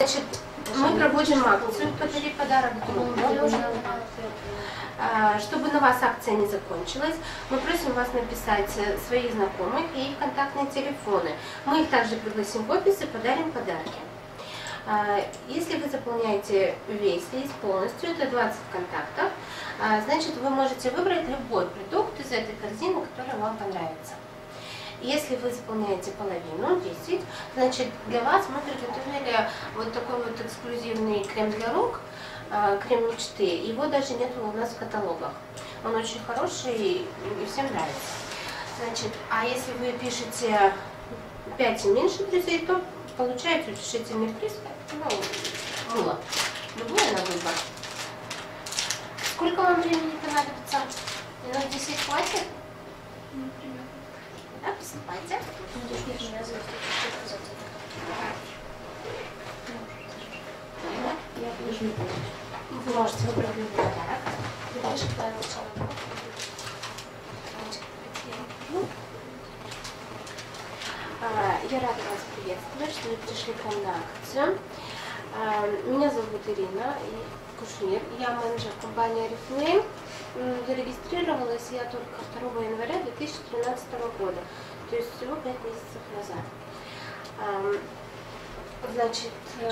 Значит, мы проводим акцию «Подари подарок другу». Чтобы на вас акция не закончилась, мы просим вас написать своих знакомых и их контактные телефоны. Мы их также пригласим в офис и подарим подарки. Если вы заполняете весь лист полностью, это 20 контактов, значит, вы можете выбрать любой продукт из этой корзины, который вам понравится. Если вы заполняете половину, 10, значит, для вас мы приготовили вот такой вот эксклюзивный крем для рук, крем мечты. Его даже нет у нас в каталогах. Он очень хороший и всем нравится. Значит, а если вы пишете 5 и меньше друзей, то получаете утешительный приз, ну, мыло. Любое на выбор. Сколько вам времени понадобится? Минут 10 хватит? Да, приступайте. Вы можете выбрать любой подарок. Я рада вас приветствовать, что вы пришли к нам на акцию. Меня зовут Ирина Кушнир, я менеджер компании Oriflame. Зарегистрировалась я только 2 января 2013 года, то есть всего 5 месяцев назад. Значит,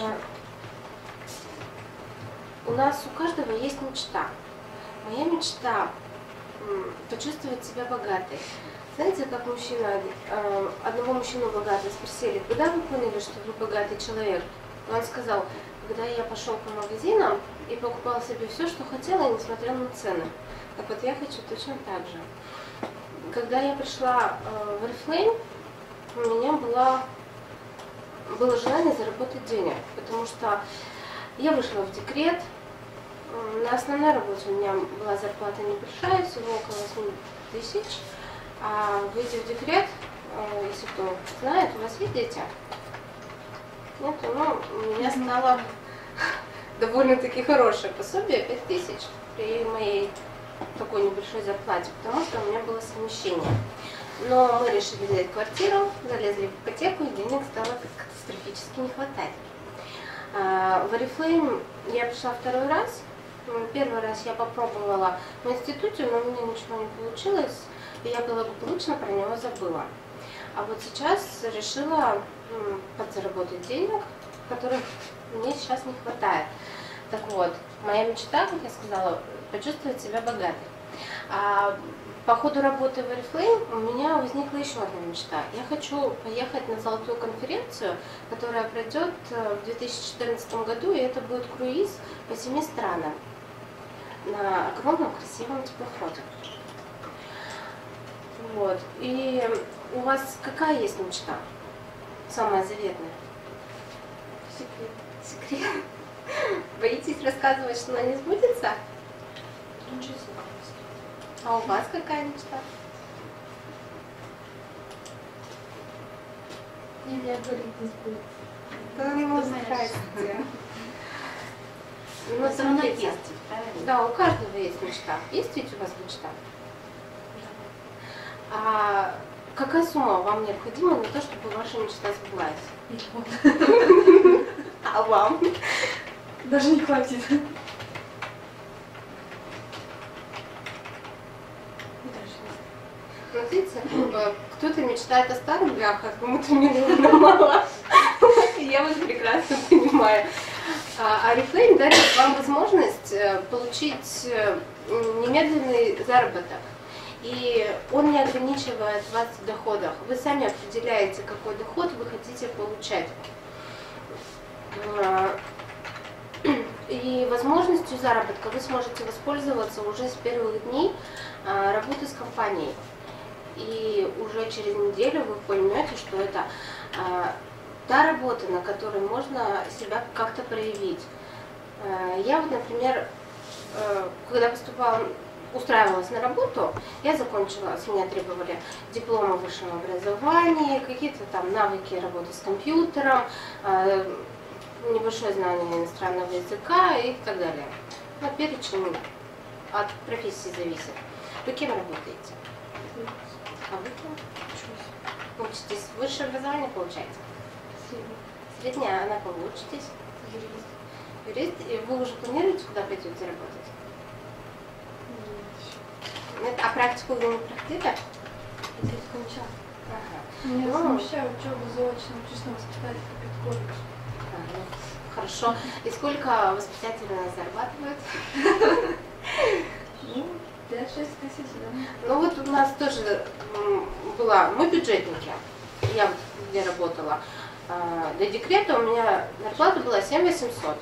у нас у каждого есть мечта. Моя мечта – почувствовать себя богатой. Знаете, как одного мужчину богатого спросили, когда вы поняли, что вы богатый человек? Он сказал, когда я пошел по магазинам и покупал себе все, что хотела, и не смотрел на цены. Так вот, я хочу точно так же. Когда я пришла в Oriflame, у меня было желание заработать денег, потому что я вышла в декрет. На основной работе у меня была зарплата небольшая, всего около 8 тысяч. А выйдя в декрет, если кто знает, у вас есть дети? Нет, ну, у меня стало довольно-таки хорошее пособие, 5 тысяч при моей такой небольшой зарплате, потому что у меня было совмещение. Но мы решили взять квартиру, залезли в ипотеку, и денег стало катастрофически не хватать. В Oriflame я пришла 2-й раз. 1-й раз я попробовала в институте, но у меня ничего не получилось, и я благополучно про него забыла. А вот сейчас решила подзаработать денег, которых мне сейчас не хватает. Так вот, моя мечта, как я сказала, почувствовать себя богатой. По ходу работы в Oriflame у меня возникла еще одна мечта. Я хочу поехать на золотую конференцию, которая пройдет в 2014 году, и это будет круиз по 7 странам на огромном красивом теплоходе. Вот. И у вас какая есть мечта? Самая заветная? Секрет. Секрет? Боитесь рассказывать, что она не сбудется? А у вас какая мечта? Нельзя говорить, не сбудется. Ну, здрасте. Но все равно есть, правильно? Да, у каждого есть мечта. Есть ведь у вас мечта? А какая сумма вам необходима на то, чтобы ваша мечта сбылась? А вам? Даже не хватит. Смотрите, кто-то мечтает о старых бляхах, кому-то миллиона мало. Я вас прекрасно понимаю. А Oriflame дарит вам возможность получить немедленный заработок. И он не ограничивает вас в доходах. Вы сами определяете, какой доход вы хотите получать. И возможностью заработка вы сможете воспользоваться уже с первых дней работы с компанией. И уже через неделю вы поймете, что это та работа, на которой можно себя как-то проявить. Я вот, например, когда устраивалась на работу, я закончила, с меня требовали диплом о высшем образовании, какие-то там навыки работы с компьютером, небольшое знание иностранного языка и так далее. Но перечень от профессии зависит. Вы кем работаете? А вы кем? Учитесь. Высшее образование получаете? Среднее, а на кого учитесь? юрист, и вы уже планируете, куда пойдете работать? Нет, а практику вы не проходили? Здесь кончал. Ага. Меня Ну, совмещаю учебу заочно, учусь на воспитательный педколледж. ну, хорошо. И сколько воспитатели зарабатывают? Ну, 5-6 тысяч, да. Ну вот у нас тоже была, мы бюджетники, я вот где работала, до декрета у меня зарплата была 7800.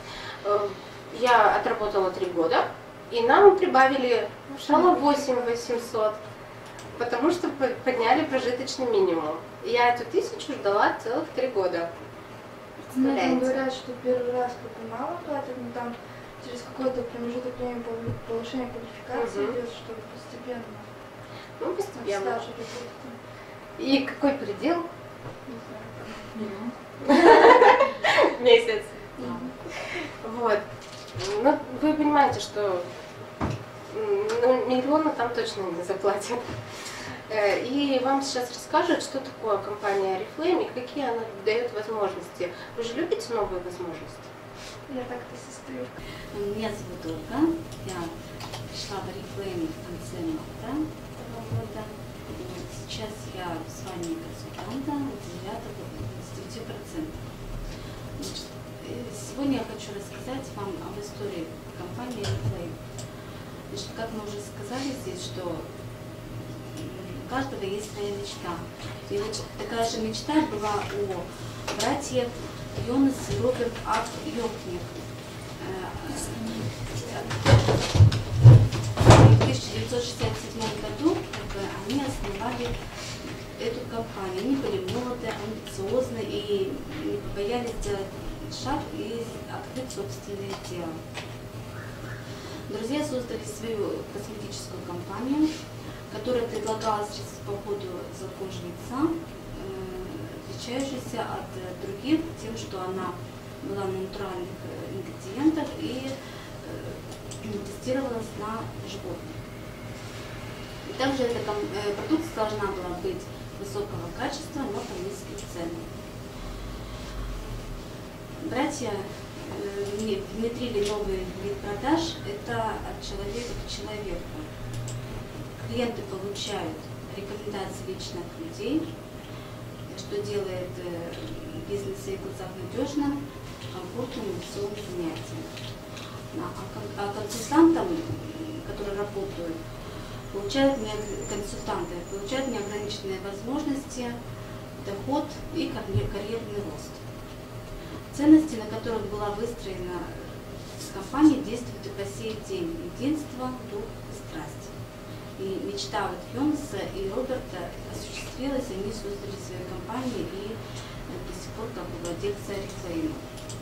Я отработала 3 года, и нам прибавили сначала 8800, потому что подняли прожиточный минимум. Я эту 1000 ждала целых 3 года. Мне там Представляете? говорят, что первый раз только мало платят, но там через какой-то промежуток времени повышение квалификации Мгм. идет, чтобы постепенно Ну, от постепенно. стажа работать. И какой предел? Не знаю. Месяц. Мгм. Вот. Ну, вы понимаете, что миллиона там точно не заплатят. И вам сейчас расскажут, что такое компания Oriflame и какие она дает возможности. Вы же любите новые возможности? Я так-то состою. Меня зовут Ольга. Я пришла в Oriflame в конце марта этого года. Сейчас я в звании консультанта от 9%. Значит, сегодня я хочу рассказать вам об истории компании Oriflame. Значит, как мы уже сказали здесь, что у каждого есть своя мечта. И значит, такая же мечта была у братьев Йонас и Роберт Ак Йокнев. В 1967 году они основали эту компанию. Они были молоды, амбициозны и не побоялись сделать шаг и открыть собственное дело. Друзья создали свою косметическую компанию, которая предлагала средства по уходу за кожей лица, отличающаяся от других тем, что она была на натуральных ингредиентах и тестировалась на животных. И также эта продукция должна была быть высокого качества, но по низких ценах. Братья внедрили новый вид продаж, это от человека к человеку. Клиенты получают рекомендации личных людей, что делает бизнес в их глазах надежным, комфортным и веселым занятием. А консультантам, которые работают, консультанты получают неограниченные возможности, доход и карьерный рост. Ценности, на которых была выстроена компания, действуют и по сей день. Единство, дух и страсть. И мечта вот Йонаса и Роберта осуществилась, они создали свою компанию и до сих пор как бы владельцы Oriflame.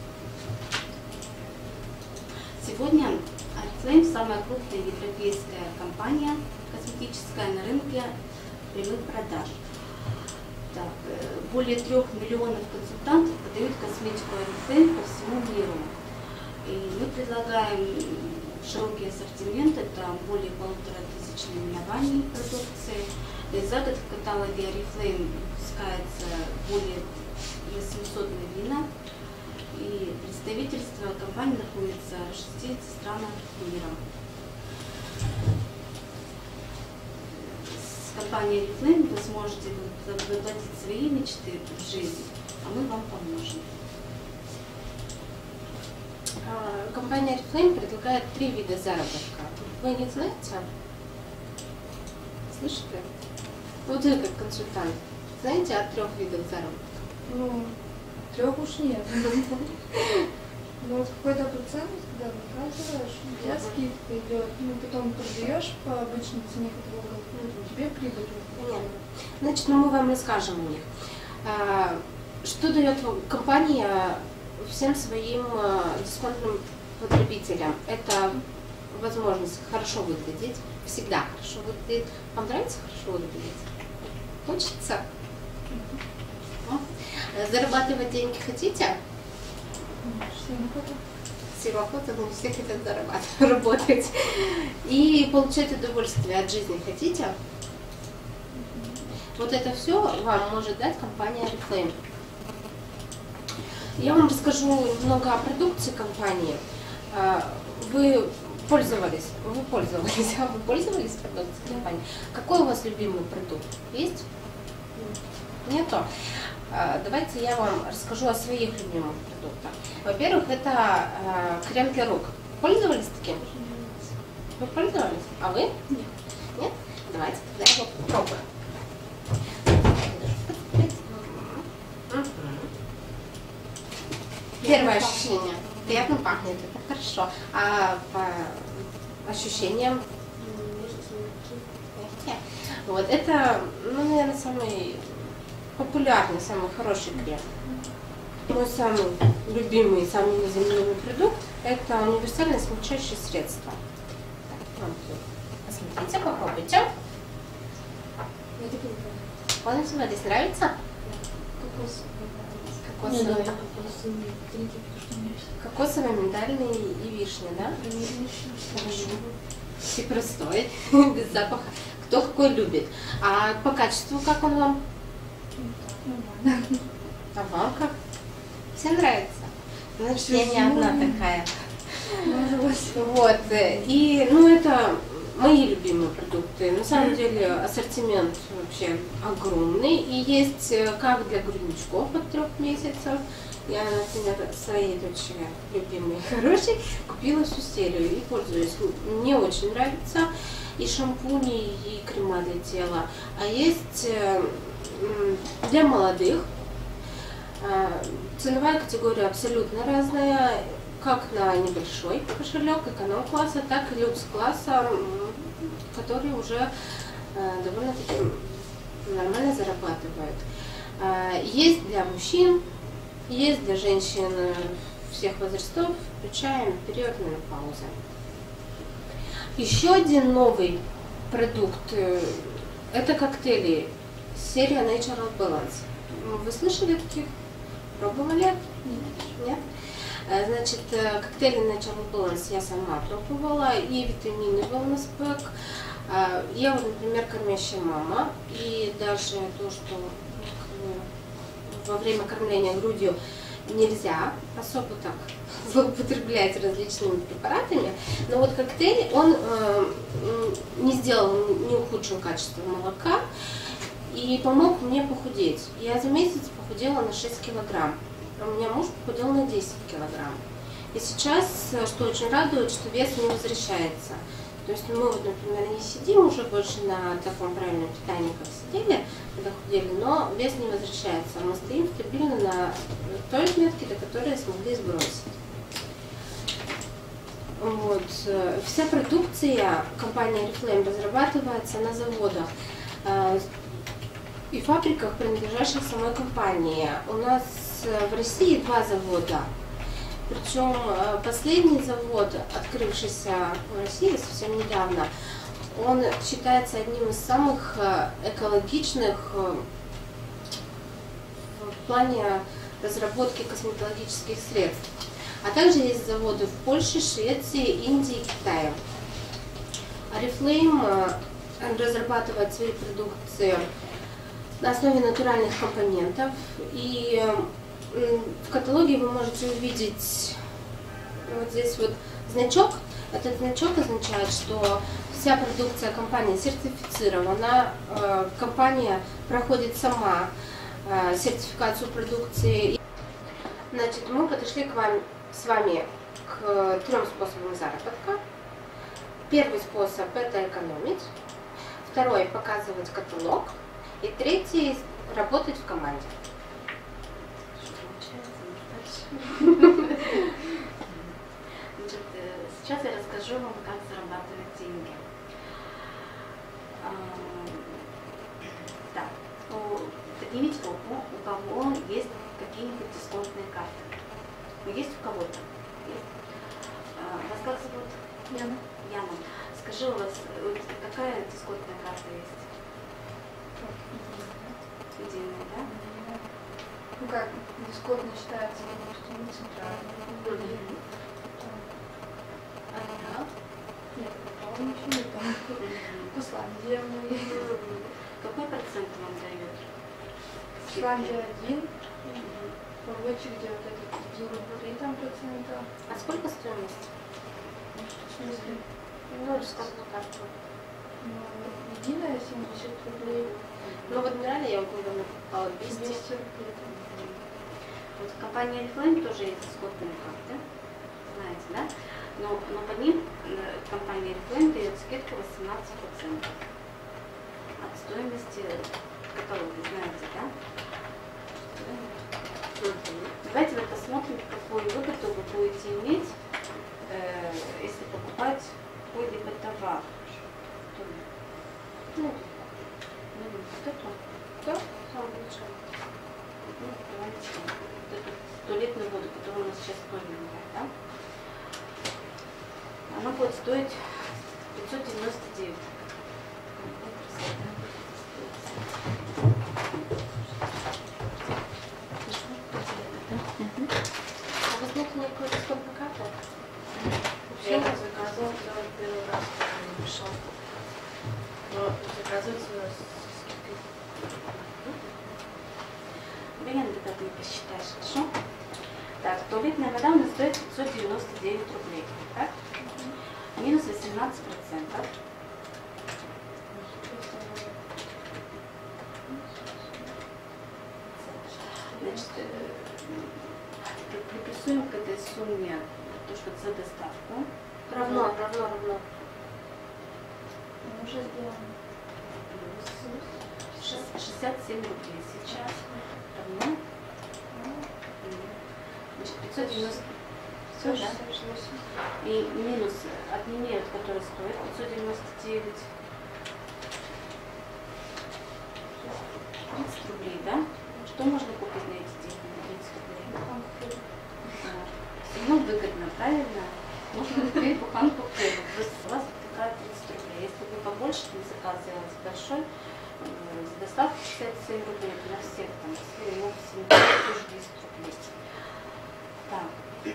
Сегодня Oriflame самая крупная европейская компания косметическая на рынке прямых продаж. Так, более 3 миллионов консультантов продают косметику Oriflame по всему миру. И мы предлагаем широкий ассортимент, это более 1500 наименований продукции. То есть за год в каталоге Oriflame выпускается более 800 новинок. И представительство компании находится в 60 странах мира. С компанией Oriflame вы сможете воплотить свои мечты в жизнь, а мы вам поможем. Компания Oriflame предлагает 3 вида заработка. Вы не знаете? Слышите? Вот вы как консультант знаете о 3 видах заработка? Ну, 3 уж нет. Ну, вот какой-то процент, когда выкладываешь, у тебя скидка идет, ну, потом продаешь по обычной цене каталога, тебе прибыль. Понятно. Значит, мы вам расскажем о них. Что дает компания всем своим дисконтным потребителям? Это возможность хорошо выглядеть, всегда хорошо выглядеть. Вам нравится хорошо выглядеть? Хочется? Зарабатывать деньги хотите? Всем охота, но все хотят зарабатывать, работать. И получать удовольствие от жизни хотите? Вот это все вам может дать компания Oriflame. Я вам расскажу немного о продукции компании. Вы пользовались продукцией компании? Какой у вас любимый продукт? Есть? Нету? Давайте я вам расскажу о своих любимых продуктах. Во-первых, это крем для рук. Пользовались таким? Вы пользовались? А вы? Нет. Нет? Давайте тогда его попробуем. Первое ощущение. Приятно пахнет, это хорошо. А по ощущениям? Вот это, ну, наверное, самый популярный, самый хороший крем. Мой самый любимый, самый незаменимый продукт – это универсальное смягчающее средство. Так, посмотрите, попробуйте. Я так и не поняла. Он называется, нравится? Кокосовый. Кокосовый, миндальный и вишня, да? И простой, без запаха. Кто какой любит. А по качеству как он вам? Нормально. А вам как? Всем нравится? Значит, я не одна такая. Вот. И, ну, это мои любимые продукты. На самом деле ассортимент вообще огромный. И есть как для грудничков от 3 месяцев. Я, например, своей дочери любимой, хорошей, купила всю серию и пользуюсь. Мне очень нравится и шампуни, и крема для тела. А есть для молодых. Ценовая категория абсолютно разная, как на небольшой кошелек эконом-класса, так и люкс-класса, который уже довольно-таки нормально зарабатывает. Есть для мужчин, есть для женщин всех возрастов, включая период менопаузы. Еще один новый продукт – это коктейли, серия Natural Balance. Вы слышали о таких? Пробовали? Нет? Значит, коктейли Natural Balance я сама пробовала, и витамины Wellness Pack. Я, вот, например, кормящая мама, и даже то, что во время кормления грудью нельзя особо так злоупотреблять различными препаратами, но вот коктейль, он не сделал, не ухудшил качество молока и помог мне похудеть. Я за месяц похудела на 6 килограмм, а у меня муж похудел на 10 килограмм. И сейчас, что очень радует, что вес не возвращается. То есть мы, вот, например, не сидим уже больше на таком правильном питании, как сидели, когда худели, но вес не возвращается. Мы стоим стабильно на той отметке, до которой смогли сбросить. Вот. Вся продукция компании Oriflame разрабатывается на заводах и фабриках, принадлежащих самой компании. У нас в России 2 завода. Причем последний завод, открывшийся в России совсем недавно, он считается одним из самых экологичных в плане разработки косметологических средств. А также есть заводы в Польше, Швеции, Индии и Китае. Oriflame разрабатывает свои продукции на основе натуральных компонентов. И в каталоге вы можете увидеть вот здесь вот значок. Этот значок означает, что вся продукция компании сертифицирована. Компания проходит сама сертификацию продукции. Значит, мы подошли с вами к 3 способам заработка. Первый способ – это экономить. Второй – показывать каталог. И третий – работать в команде. Значит, сейчас я расскажу вам, как зарабатывать деньги. Так, поднимите руку, у кого есть какие-нибудь дисконтные карты. Ну, есть у кого-то? Есть? Вас как зовут? Яна. Яна. Скажи, у вас какая дисконтная карта есть? Единая, да? Ну как, дисконтно считается, что не центральный. Ага. Нет, попало ничего не там. Исландия мы. Какой процент вам дает? Исландия 1, в очереди вот этот 3%. А сколько стоимость? В смысле? Ну, расскажи на карту. Ну, единая 70 рублей. Ну, в Адмирале я вот недавно покупала 200. 200 рублей. Вот компания Oriflame тоже есть исходные карты, знаете, да? Но под ним компания Oriflame дает скидку 18% от стоимости каталога, знаете, да? Давайте вот посмотрим, какую выгоду вы будете иметь, если покупать какой-либо товар. Ну, Вот это. да, самое большое. Ну, давайте вот эту туалетную воду, которую у нас сейчас тоненькая, да? Она будет стоить 599. А вы знаете мне какой-то исходный карты? Я его заказывала, когда он первый раз не пришел. Но заказывается у нас со скидкой. Варианты как не посчитаешь, хорошо? Так, туалетная вода у нас стоит 599 рублей, так? Минус 18%. Значит, приплюсуем к этой сумме то, что за доставку. Равно. Мы уже сделаем. 67 рублей сейчас. Равно. Значит, 590. Все, да? 68. И минус отними, который стоит 599. 30 рублей, да? Что можно купить на эти деньги, на 30 рублей? Все равно выгодно, правильно? Можно купить буханку хлеба. У вас такая 30 рублей. Если вы побольше там заказ делаете большой, с доставкой 67 рублей, это на всех там, если могут тоже 10 рублей. Так.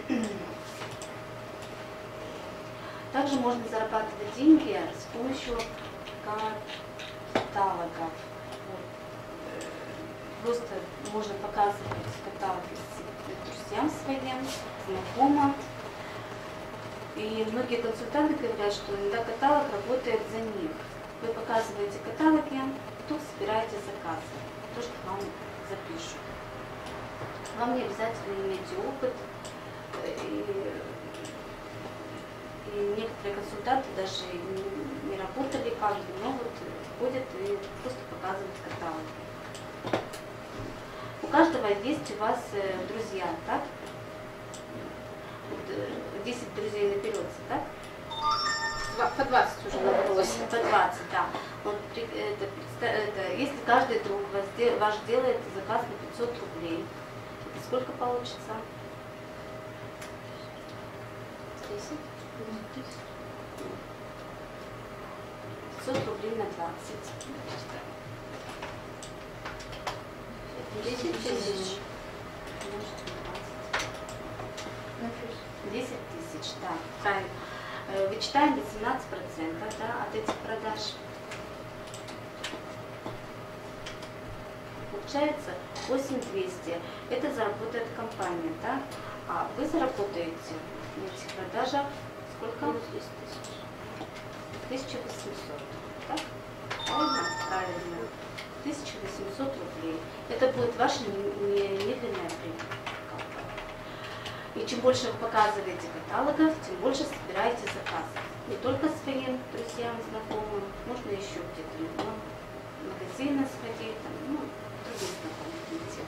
Также можно зарабатывать деньги с помощью каталогов. Вот. Просто можно показывать каталоги друзьям своим, знакомым. И многие консультанты говорят, что иногда каталог работает за них. Вы показываете каталоги, тут собираете заказы, то, что вам запишут. Вам не обязательно иметь опыт. И некоторые консультанты даже не работали как бы, но вот ходят и просто показывают каталоги. У каждого есть у вас друзья, так? Вот, 10 друзей наберется, так? По 20 уже набралось. По 20, да. Вот, если каждый друг ваш делает заказ на 500 рублей, это сколько получится? 10. 500 рублей на 20. 10 тысяч. 10 тысяч, да, правильно. Вычитаем 18%, да, от этих продаж. Получается 8200. Это заработает компания, да? А вы заработаете на этих продажах сколько? 1800. Так? Правильно? Правильно. 1800 рублей. Это будет ваша немедленная прибыль. И чем больше вы показываете каталогов, тем больше собираете заказы. Не только своим друзьям, знакомым, можно еще где-то в магазины сходить, там, ну, другие знакомые найти.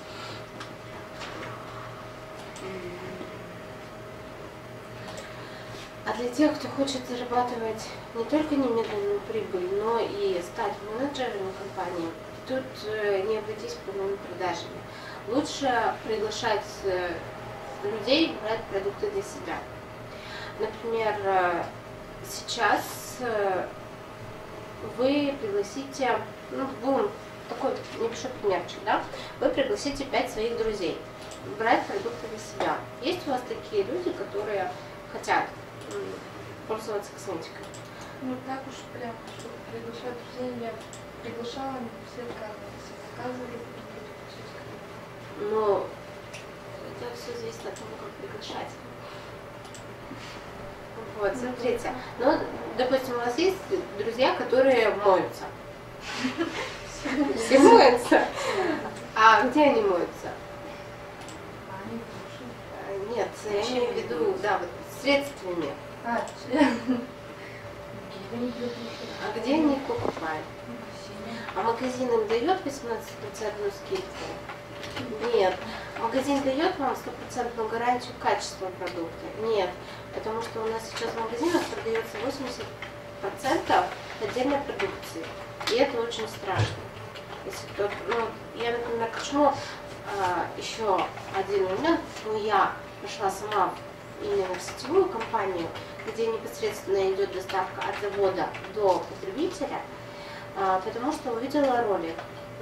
А для тех, кто хочет зарабатывать не только немедленную прибыль, но и стать менеджерами компании, тут не обойтись прямыми продажами. Лучше приглашать людей брать продукты для себя. Например, сейчас вы пригласите, ну, будем такой небольшой примерчик, да? Вы пригласите 5 своих друзей брать продукты для себя. Есть у вас такие люди, которые хотят пользоваться косметикой? Ну так уж прям, чтобы приглашать друзей, я приглашала, они все отказывались. Заказывали, Но это все зависит от того, как приглашать. Вот, смотрите. Ну, допустим, у вас есть друзья, которые моются. Все моются. А где они моются? Нет, я имею в виду, да, вот средствами. А где они их покупают? А магазин им дает 18% скидку? Нет. Магазин дает вам 100% гарантию качества продукта? Нет. Потому что у нас сейчас в магазинах продается 80% отдельной продукции. И это очень страшно. Если кто-то, ну, я, например, почему еще один момент, почему я пошла сама именно в сетевую компанию, где непосредственно идет доставка от завода до потребителя, потому что увидела ролик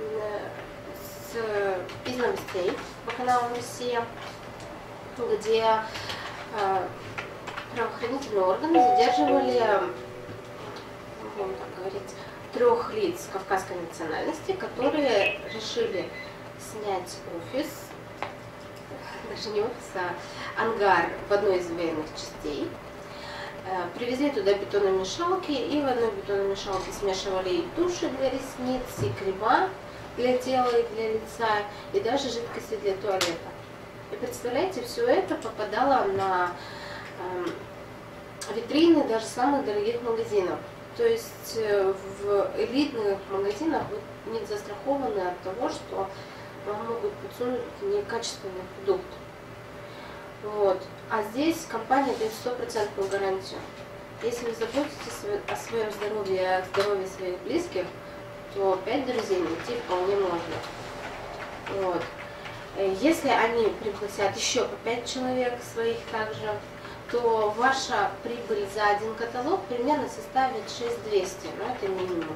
из новостей по каналу «Россия», где правоохранительные органы задерживали, будем так говорить, 3 лиц кавказской национальности, которые решили снять офис, даже не офис, а ангар в одной из военных частей. Привезли туда бетономешалки, и в одной бетономешалке смешивали и туши для ресниц, и крема для тела и для лица, и даже жидкости для туалета. И представляете, все это попадало на витрины даже самых дорогих магазинов. То есть в элитных магазинах вы не застрахованы от того, что вам могут подсунуть некачественный продукт. Вот. А здесь компания дает 100% гарантию. Если вы заботитесь о своем здоровье, о здоровье своих близких, то 5 друзей найти вполне можно. Вот. Если они пригласят еще по 5 человек своих также, то ваша прибыль за один каталог примерно составит 6200, но это минимум.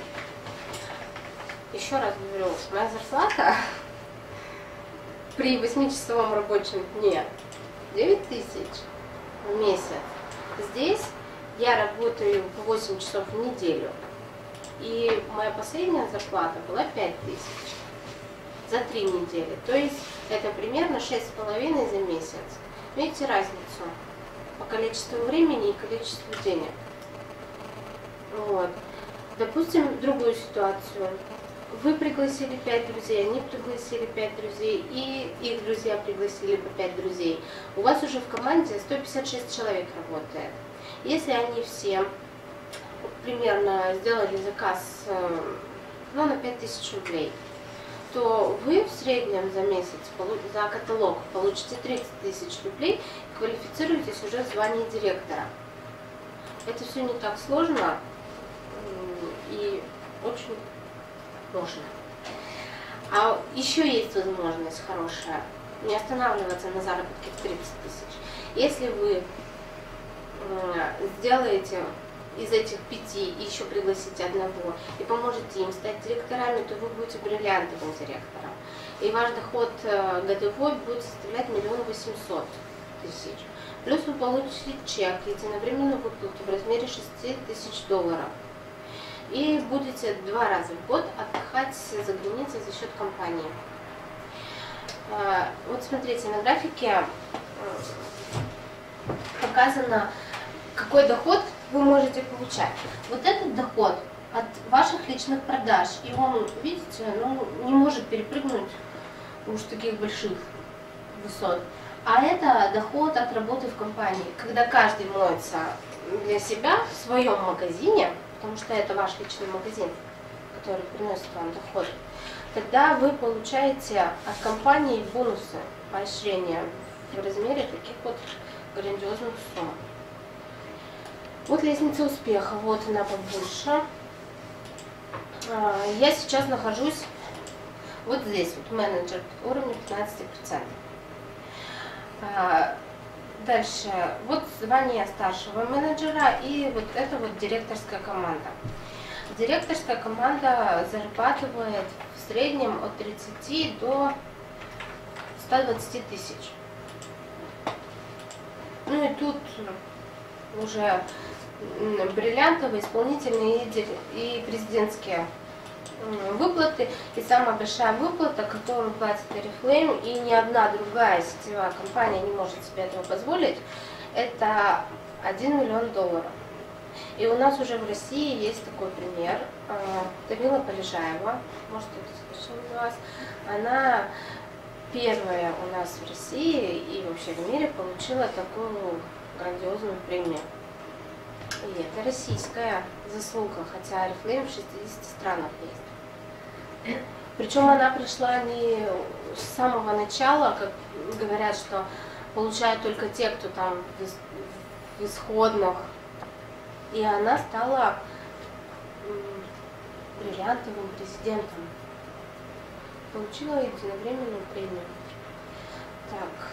Еще раз говорю, моя зарплата при 8-часовом рабочем дне 9000 в месяц. Здесь я работаю по 8 часов в неделю, и моя последняя зарплата была 5000 за 3 недели. То есть это примерно 6,5 за месяц. Видите разницу по количеству времени и количеству денег. Вот. Допустим, другую ситуацию. Вы пригласили 5 друзей, они пригласили 5 друзей, и их друзья пригласили по 5 друзей. У вас уже в команде 156 человек работает. Если они все примерно сделали заказ на 5000 рублей, то вы в среднем за месяц, за каталог получите 30 000 рублей и квалифицируетесь уже в звании директора. Это все не так сложно и очень можно. А еще есть возможность хорошая не останавливаться на заработке в 30 000. Если вы сделаете из этих 5 и еще пригласите одного и поможете им стать директорами, то вы будете бриллиантовым директором. И ваш доход годовой будет составлять 1 800 000. Плюс вы получите чек, единовременную выплату в размере $6000. И будете 2 раза в год отдыхать за границей за счет компании. Вот смотрите, на графике показано, какой доход вы можете получать. Вот этот доход от ваших личных продаж, и он, видите, не может перепрыгнуть уж таких больших высот. А это доход от работы в компании, когда каждый моется для себя в своем магазине, потому что это ваш личный магазин, который приносит вам доход, тогда вы получаете от компании бонусы, поощрения в размере таких вот грандиозных сумм. Вот лестница успеха, вот она побольше. Я сейчас нахожусь вот здесь, вот менеджер уровня 15%. Дальше, вот звание старшего менеджера, и вот это вот директорская команда. Директорская команда зарабатывает в среднем от 30 до 120 000. Ну и тут уже бриллиантовые, исполнительные и президентские выплаты, и самая большая выплата, которую платит Oriflame, и ни одна другая сетевая компания не может себе этого позволить, это $1 миллион. И у нас уже в России есть такой пример. Тамила Полежаева, может кто-то слышал из вас, она первая у нас в России и вообще в мире получила такую грандиозную премию. И это российская заслуга, хотя Oriflame в 60 странах есть. Причем она пришла не с самого начала, как говорят, что получают только те, кто там в исходных. И она стала бриллиантовым президентом. Получила единовременную премию. Так.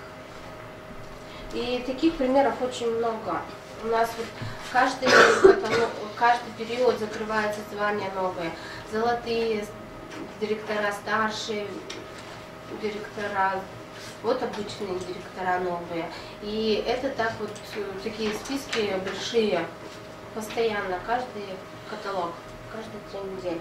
И таких примеров очень много. У нас вот каждый период закрывается звания новые. Золотые директора, старшие директора, вот обычные директора новые. И это так вот, такие списки большие, постоянно, каждый каталог, каждые 3 недели.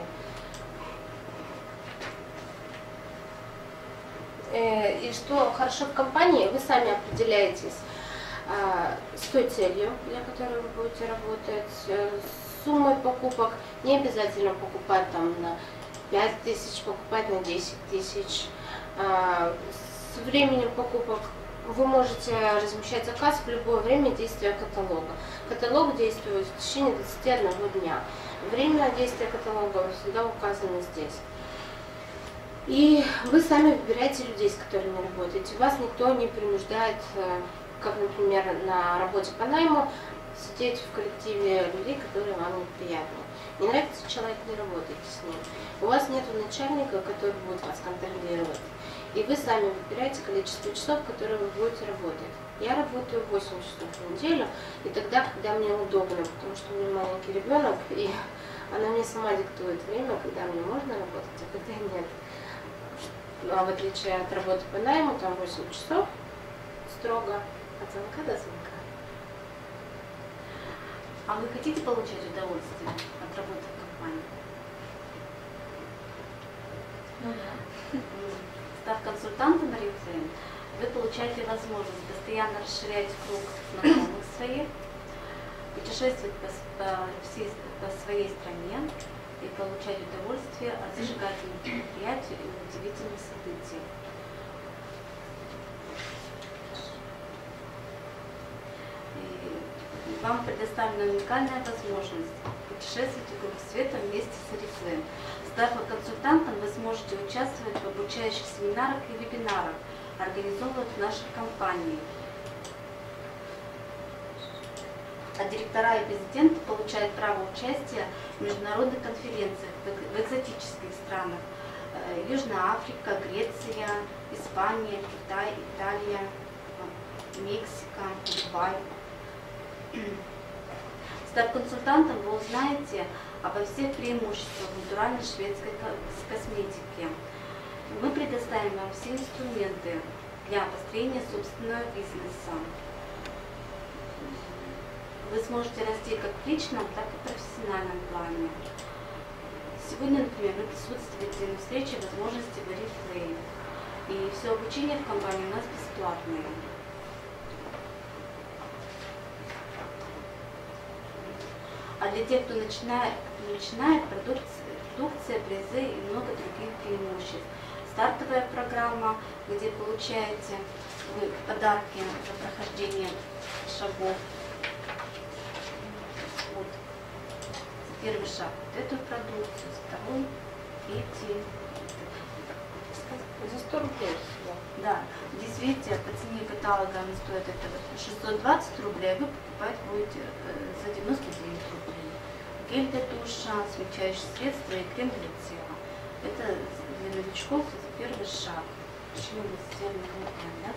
И что хорошо в компании, вы сами определяетесь с той целью, для которой вы будете работать, с суммой покупок. Не обязательно покупать там на 5 тысяч, покупать на 10 тысяч. С временем покупок вы можете размещать заказ в любое время действия каталога. Каталог действует в течение 21 дня. Время действия каталога всегда указано здесь. И вы сами выбираете людей, с которыми работаете. Вас никто не принуждает, как, например, на работе по найму, сидеть в коллективе людей, которые вам неприятны. Не нравится человек, не работайте с ним. У вас нет начальника, который будет вас контролировать. И вы сами выбираете количество часов, которые вы будете работать. Я работаю 8 часов в неделю, и тогда, когда мне удобно, потому что у меня маленький ребенок, и она мне сама диктует время, когда мне можно работать, а когда нет. А в отличие от работы по найму, там 8 часов строго от звонка до звонка. А вы хотите получать удовольствие от работы в компании? Ну да. Став консультантом Oriflame, вы получаете возможность постоянно расширять круг знакомых своих, путешествовать по своей стране и получать удовольствие от зажигательных мероприятий и удивительных событий. И вам предоставлена уникальная возможность путешествовать вокруг света вместе с Oriflame. Став консультантом, вы сможете участвовать в обучающих семинарах и вебинарах, организованных в нашей компании. А директора и президенты получают право участия в международных конференциях в экзотических странах. Южная Африка, Греция, Испания, Китай, Италия, Мексика, Дубай. Став консультантом, вы узнаете обо всех преимуществах натуральной шведской косметики. Мы предоставим вам все инструменты для построения собственного бизнеса. Вы сможете расти как в личном, так и в профессиональном плане. Сегодня, например, вы присутствуете на встрече возможности в Oriflame. И все обучение в компании у нас бесплатное. А для тех, кто начинает продукция, призы и много других преимуществ. Стартовая программа, где получаете вы подарки за прохождение шагов. Вот. Первый шаг вот эту продукцию, второй, третий. За 100 рублей. Да, здесь, видите, по цене каталога она стоит это 620 рублей, а вы покупать будете за 99 рублей. Гель для душа, смягчающие средства и крем для тела. Это для новичков, это первый шаг. Почему мы сделали да?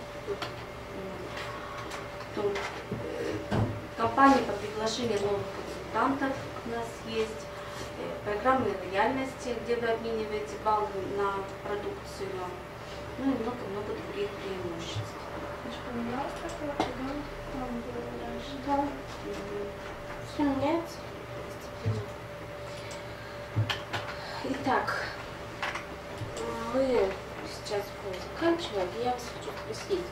Компания по приглашению новых консультантов у нас есть. Программы лояльности, где вы обмениваете баллы на продукцию. Ну и много-много других преимуществ. Поменялась такая программа? Там было раньше. Да. Все меняется. Итак, я вас хочу спросить,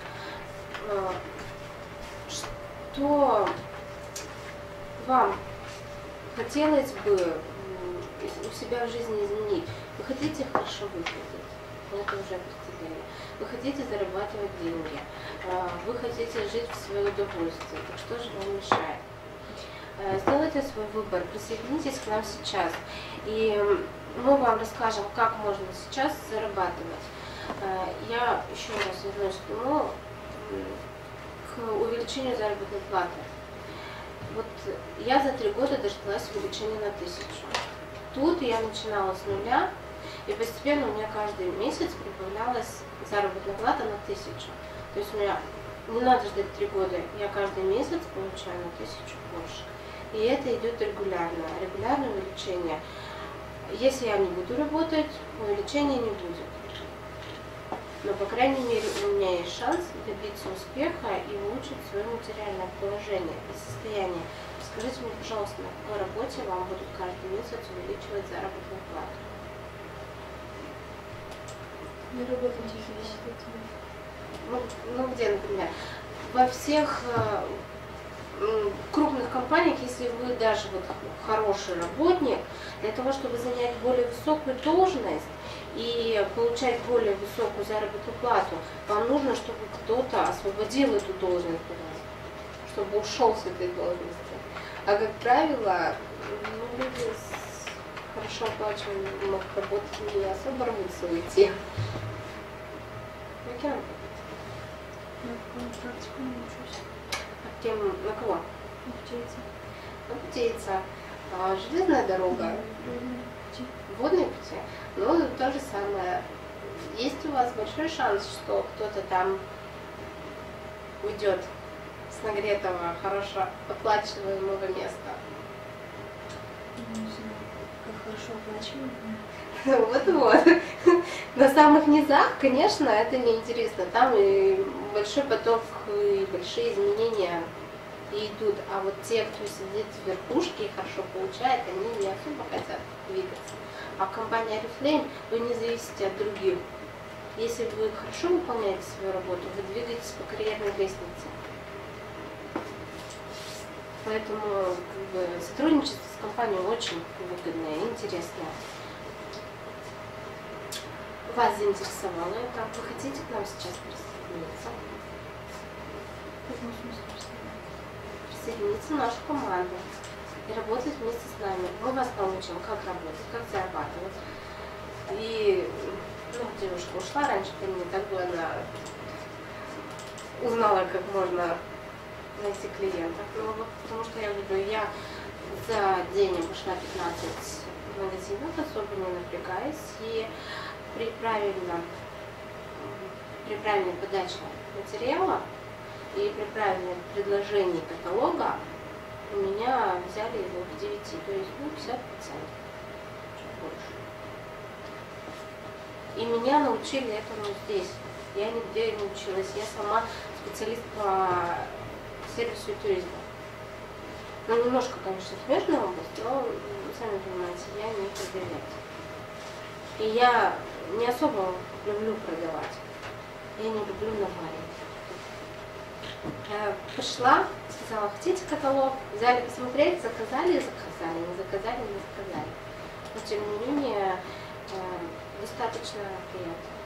что вам хотелось бы у себя в жизни изменить? Вы хотите хорошо выглядеть? Мы это уже определили. Вы хотите зарабатывать деньги? Вы хотите жить в свое удовольствие? Так что же вам мешает? Сделайте свой выбор, присоединитесь к нам сейчас, и мы вам расскажем, как можно сейчас зарабатывать. Я еще раз вернусь к тому, к увеличению заработной платы. Вот я за 3 года дождалась увеличения на 1000. Тут я начинала с нуля, и постепенно у меня каждый месяц прибавлялась заработная плата на 1000. То есть у меня не надо ждать 3 года, я каждый месяц получаю на 1000 больше. И это идет регулярное увеличение. Если я не буду работать, увеличения не будет. Но, по крайней мере, у меня есть шанс добиться успеха и улучшить свое материальное положение и состояние. Скажите мне, пожалуйста, на какой работе вам будут каждый месяц увеличивать заработную плату? Не работать зависит от тебя. Ну, где, например? Во всех крупных компаниях, если вы даже вот хороший работник, для того, чтобы занять более высокую должность и получать более высокую заработную плату, вам нужно, чтобы кто-то освободил эту должность, чтобы ушел с этой должности. А как правило, люди с хорошо оплачиваемых работ не особо рвутся уйти. На кем? На практику не учусь. Кем, на кого? На птице. На птица. Железная дорога. Водные пути. Ну, то же самое. Есть у вас большой шанс, что кто-то там уйдет с нагретого, хорошо оплачиваемого места. Не знаю, как хорошо оплачиваем. Вот-вот. На самых низах, конечно, это неинтересно. Там и большой поток, и большие изменения идут. А вот те, кто сидит в верхушке и хорошо получает, они не особо хотят двигаться. А в компании Oriflame вы не зависите от других. Если вы хорошо выполняете свою работу, вы двигаетесь по карьерной лестнице. Поэтому как бы, сотрудничество с компанией очень выгодное и интересное. Вас заинтересовало это? Вы хотите к нам сейчас присоединиться? Присоединиться в нашу команду и работать вместе с нами. Мы вас научим, как работать, как зарабатывать. И девушка ушла раньше времени, так бы она узнала, как можно найти клиентов. Ну, потому что я говорю, я за день обошла 15 магазинов, особо не напрягаясь, и при правильной подаче материала и при правильном предложении каталога у меня взяли его в 9, то есть 50%, чуть больше. И меня научили этому здесь. Я нигде не училась, я сама специалист по сервису и туризму. Ну, немножко, конечно, смежная область, но, сами понимаете, я не продавец. И я не особо люблю продавать. Я не люблю наваривать. Я пришла, сказала, хотите каталог? Взяли посмотреть, заказали, не заказали. Но, тем не менее, достаточно приятно.